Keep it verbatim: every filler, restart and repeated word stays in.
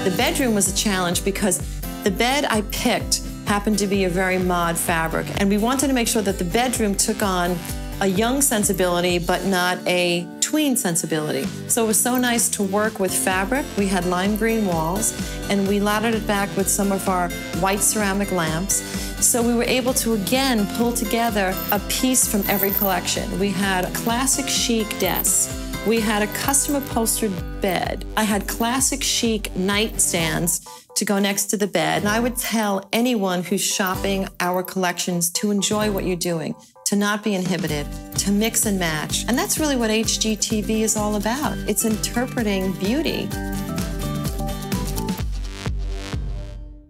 The bedroom was a challenge because the bed I picked happened to be a very mod fabric, and we wanted to make sure that the bedroom took on a young sensibility, but not a tween sensibility. So it was so nice to work with fabric. We had lime green walls, and we laddered it back with some of our white ceramic lamps. So we were able to, again, pull together a piece from every collection. We had a classic chic desk. We had a custom upholstered bed. I had classic chic nightstands to go next to the bed. And I would tell anyone who's shopping our collections to enjoy what you're doing, to not be inhibited, to mix and match. And that's really what H G T V is all about. It's interpreting beauty.